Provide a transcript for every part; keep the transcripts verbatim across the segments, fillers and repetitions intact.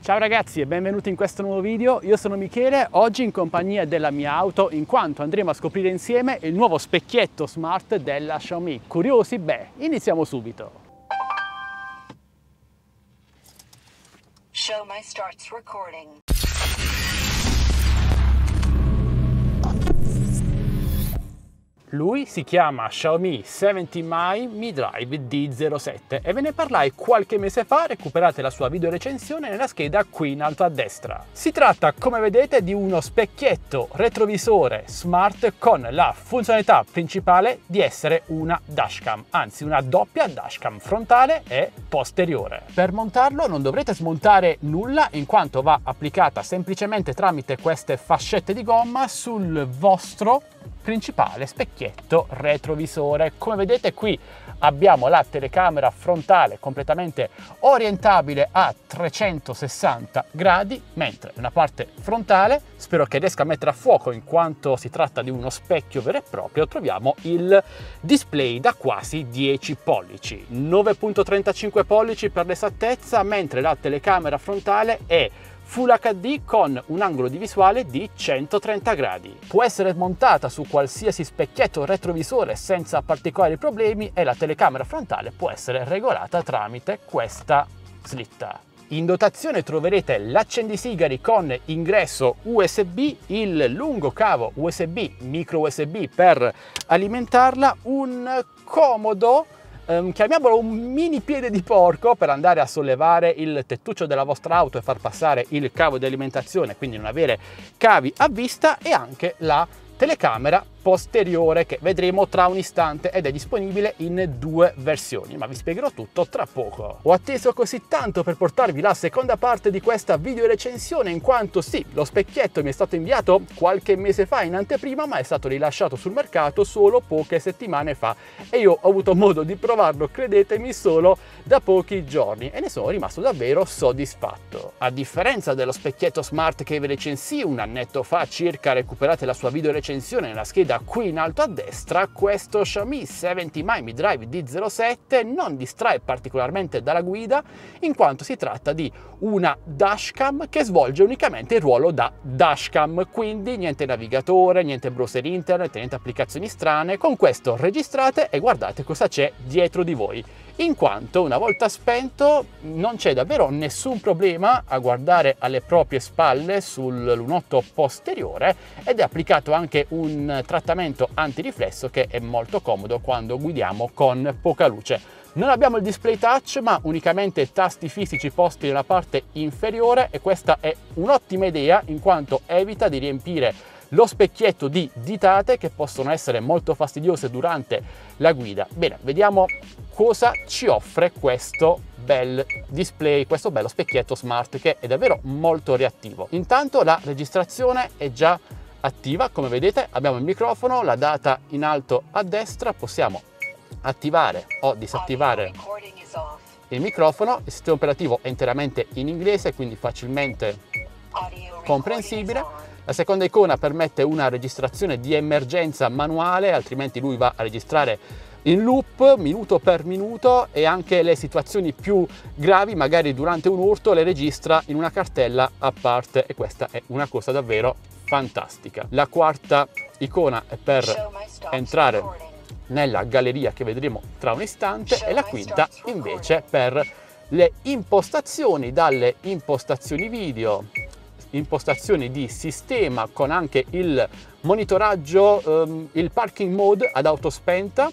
Ciao ragazzi e benvenuti in questo nuovo video. Io sono Michele, oggi in compagnia della mia auto, in quanto andremo a scoprire insieme il nuovo specchietto smart della Xiaomi. Curiosi? Beh, iniziamo subito. Xiaomi starts recording. Lui si chiama Xiaomi seventy Mi Mi Drive D zero sette e ve ne parlai qualche mese fa. Recuperate la sua video recensione nella scheda qui in alto a destra. Si tratta, come vedete, di uno specchietto retrovisore smart con la funzionalità principale di essere una dashcam, anzi una doppia dashcam frontale e posteriore. Per montarlo non dovrete smontare nulla, in quanto va applicata semplicemente tramite queste fascette di gomma sul vostro principale specchietto retrovisore. Come vedete qui abbiamo la telecamera frontale completamente orientabile a trecentosessanta gradi, mentre nella parte frontale, spero che riesca a mettere a fuoco in quanto si tratta di uno specchio vero e proprio, troviamo il display da quasi dieci pollici, nove virgola trentacinque pollici per l'esattezza, mentre la telecamera frontale è Full acca di con un angolo di visuale di centotrenta gradi. Può essere montata su qualsiasi specchietto retrovisore senza particolari problemi e la telecamera frontale può essere regolata tramite questa slitta. In dotazione troverete l'accendisigari con ingresso U S B, il lungo cavo U S B, micro U S B per alimentarla, un comodo Um, chiamiamolo un mini piede di porco per andare a sollevare il tettuccio della vostra auto e far passare il cavo di alimentazione, quindi non avere cavi a vista, e anche la telecamera posteriore che vedremo tra un istante ed è disponibile in due versioni, ma vi spiegherò tutto tra poco. Ho atteso così tanto per portarvi la seconda parte di questa video recensione, in quanto sì, lo specchietto mi è stato inviato qualche mese fa in anteprima, ma è stato rilasciato sul mercato solo poche settimane fa e io ho avuto modo di provarlo, credetemi, solo da pochi giorni e ne sono rimasto davvero soddisfatto. A differenza dello specchietto smart che vi recensì un annetto fa circa, recuperate la sua video recensione nella scheda qui in alto a destra, questo Xiaomi seventy Mi Mi Drive D zero sette non distrae particolarmente dalla guida, in quanto si tratta di una dashcam che svolge unicamente il ruolo da dashcam, quindi niente navigatore, niente browser internet, niente applicazioni strane. Con questo registrate e guardate cosa c'è dietro di voi, in quanto una volta spento non c'è davvero nessun problema a guardare alle proprie spalle sul lunotto posteriore ed è applicato anche un trattamento antiriflesso che è molto comodo quando guidiamo con poca luce. Non abbiamo il display touch, ma unicamente tasti fisici posti nella parte inferiore, e questa è un'ottima idea in quanto evita di riempire lo specchietto di ditate che possono essere molto fastidiose durante la guida. Bene, vediamo cosa ci offre questo bel display, questo bello specchietto smart che è davvero molto reattivo. Intanto la registrazione è già attiva, come vedete abbiamo il microfono, la data in alto a destra, possiamo attivare o disattivare il microfono. Il sistema operativo è interamente in inglese, quindi facilmente comprensibile. La seconda icona permette una registrazione di emergenza manuale, altrimenti lui va a registrare in loop minuto per minuto, e anche le situazioni più gravi, magari durante un urto, le registra in una cartella a parte, e questa è una cosa davvero fantastica. La quarta icona è per entrare nella galleria che vedremo tra un istante, e la quinta invece per le impostazioni, dalle impostazioni video, impostazioni di sistema con anche il monitoraggio, um, il parking mode ad auto spenta,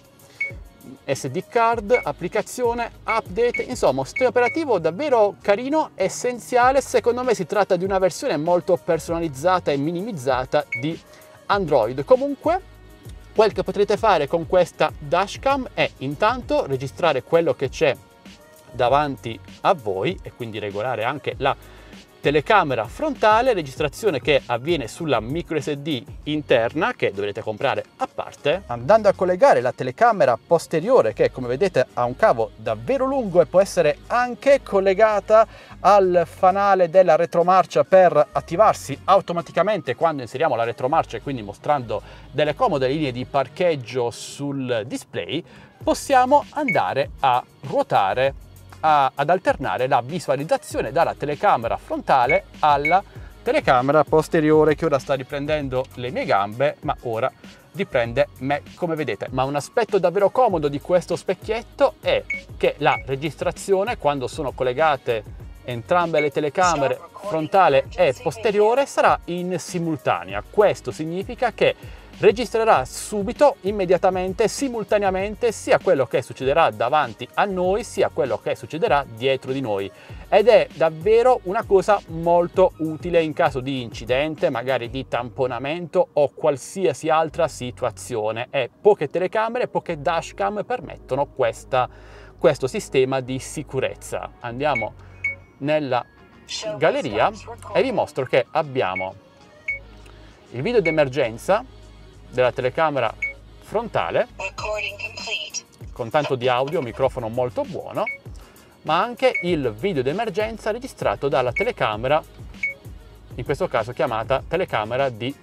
S D card, applicazione, update, insomma un sistema operativo davvero carino, essenziale. Secondo me si tratta di una versione molto personalizzata e minimizzata di Android. Comunque quel che potrete fare con questa dashcam è intanto registrare quello che c'è davanti a voi e quindi regolare anche la telecamera frontale, registrazione che avviene sulla micro S D interna che dovrete comprare a parte, andando a collegare la telecamera posteriore che, come vedete, ha un cavo davvero lungo e può essere anche collegata al fanale della retromarcia per attivarsi automaticamente quando inseriamo la retromarcia, e quindi mostrando delle comode linee di parcheggio sul display. Possiamo andare a ruotare a, ad alternare la visualizzazione dalla telecamera frontale alla telecamera posteriore, che ora sta riprendendo le mie gambe, ma ora riprende me, come vedete. Ma un aspetto davvero comodo di questo specchietto è che la registrazione, quando sono collegate entrambe le telecamere frontale e posteriore, sarà in simultanea. Questo significa che registrerà subito, immediatamente, simultaneamente, sia quello che succederà davanti a noi, sia quello che succederà dietro di noi. Ed è davvero una cosa molto utile in caso di incidente, magari di tamponamento o qualsiasi altra situazione. E poche telecamere, poche dashcam permettono questa, questo sistema di sicurezza. Andiamo nella galleria e vi mostro che abbiamo il video d'emergenza della telecamera frontale con tanto di audio, microfono molto buono, ma anche il video d'emergenza registrato dalla telecamera, in questo caso chiamata telecamera di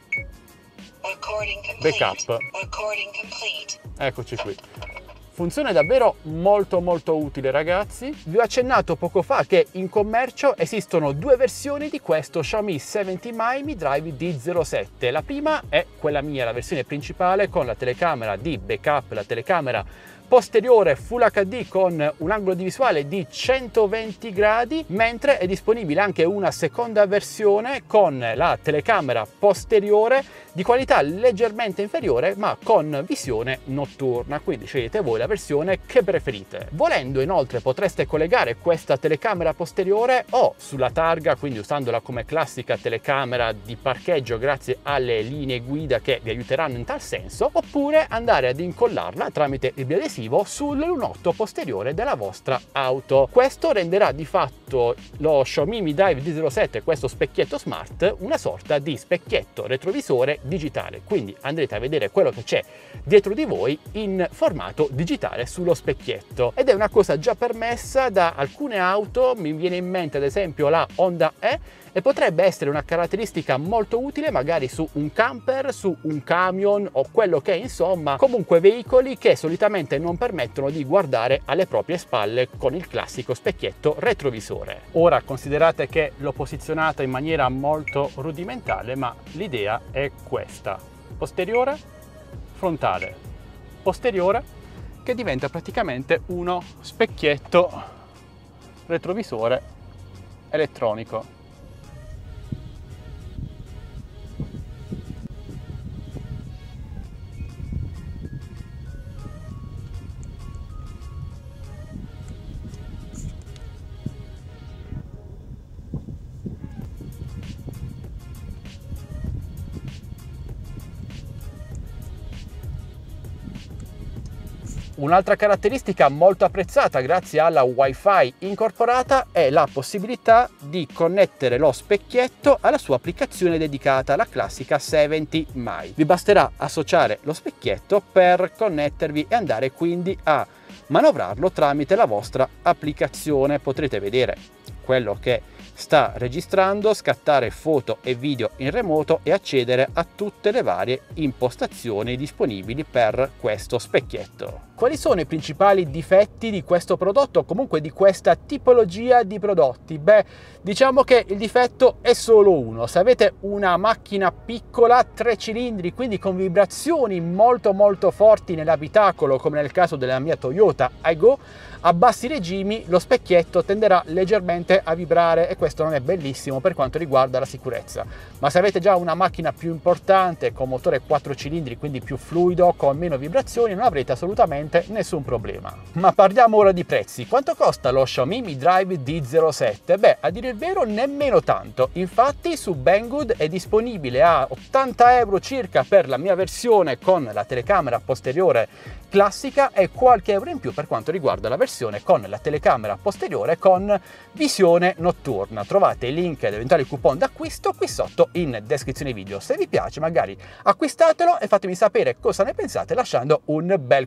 backup. Eccoci qui. Funzione davvero molto molto utile, ragazzi. Vi ho accennato poco fa che in commercio esistono due versioni di questo Xiaomi seventy mai Mi Drive D zero sette. La prima è quella mia, la versione principale con la telecamera di backup, la telecamera posteriore Full H D con un angolo di visuale di centoventi gradi, mentre è disponibile anche una seconda versione con la telecamera posteriore di qualità leggermente inferiore ma con visione notturna, quindi scegliete voi la versione che preferite. Volendo inoltre potreste collegare questa telecamera posteriore o sulla targa, quindi usandola come classica telecamera di parcheggio grazie alle linee guida che vi aiuteranno in tal senso, oppure andare ad incollarla tramite il biadesivo sul lunotto posteriore della vostra auto. Questo renderà di fatto lo Xiaomi Mi Drive D zero sette, questo specchietto smart, una sorta di specchietto retrovisore digitale, quindi andrete a vedere quello che c'è dietro di voi in formato digitale sullo specchietto, ed è una cosa già permessa da alcune auto. Mi viene in mente ad esempio la Honda E, e potrebbe essere una caratteristica molto utile magari su un camper, su un camion o quello che è, insomma, comunque veicoli che solitamente non permettono di guardare alle proprie spalle con il classico specchietto retrovisore. Ora considerate che l'ho posizionata in maniera molto rudimentale, ma l'idea è questa: posteriore, frontale, posteriore, che diventa praticamente uno specchietto retrovisore elettronico. Un'altra caratteristica molto apprezzata grazie alla Wi-Fi incorporata è la possibilità di connettere lo specchietto alla sua applicazione dedicata, la classica seventy mai. Vi basterà associare lo specchietto per connettervi e andare quindi a manovrarlo tramite la vostra applicazione. Potrete vedere quello che sta registrando, scattare foto e video in remoto e accedere a tutte le varie impostazioni disponibili per questo specchietto. Quali sono i principali difetti di questo prodotto o comunque di questa tipologia di prodotti? Beh, diciamo che il difetto è solo uno. Se avete una macchina piccola, tre cilindri, quindi con vibrazioni molto molto forti nell'abitacolo, come nel caso della mia Toyota Aygo, a bassi regimi lo specchietto tenderà leggermente a vibrare e questo non è bellissimo per quanto riguarda la sicurezza. Ma se avete già una macchina più importante con motore quattro cilindri, quindi più fluido, con meno vibrazioni, non avrete assolutamente nessun problema. Ma parliamo ora di prezzi. Quanto costa lo Xiaomi Mi Drive D zero sette? Beh, a dire il vero nemmeno tanto. Infatti su Banggood è disponibile a ottanta euro circa per la mia versione con la telecamera posteriore classica e qualche euro in più per quanto riguarda la versione con la telecamera posteriore con visione notturna. Trovate i link ed eventuali coupon d'acquisto qui sotto in descrizione video. Se vi piace magari acquistatelo e fatemi sapere cosa ne pensate lasciando un bel commento.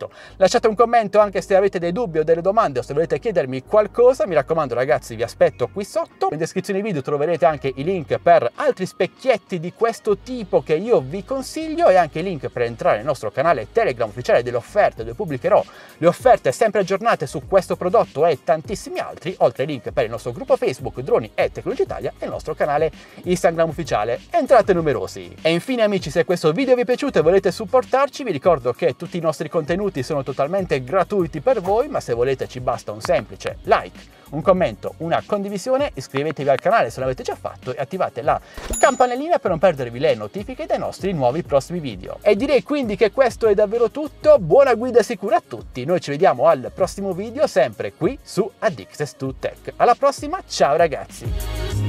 video. Lasciate un commento anche se avete dei dubbi o delle domande o se volete chiedermi qualcosa. Mi raccomando ragazzi, vi aspetto qui sotto. In descrizione video troverete anche i link per altri specchietti di questo tipo che io vi consiglio e anche i link per entrare nel nostro canale Telegram ufficiale delle offerte, dove pubblicherò le offerte sempre aggiornate su questo prodotto e tantissimi altri, oltre ai link per il nostro gruppo Facebook Droni e Tecnologia Italia e il nostro canale Instagram ufficiale. Entrate numerosi! E infine amici, se questo video vi è piaciuto e volete supportarci, vi ricordo che tutti i nostri contenuti sono totalmente gratuiti per voi, ma se volete ci basta un semplice like, un commento, una condivisione, iscrivetevi al canale se non l'avete già fatto e attivate la campanellina per non perdervi le notifiche dei nostri nuovi prossimi video. E direi quindi che questo è davvero tutto, buona guida sicura a tutti, noi ci vediamo al prossimo video sempre qui su Addicted to Tech. Alla prossima, ciao ragazzi!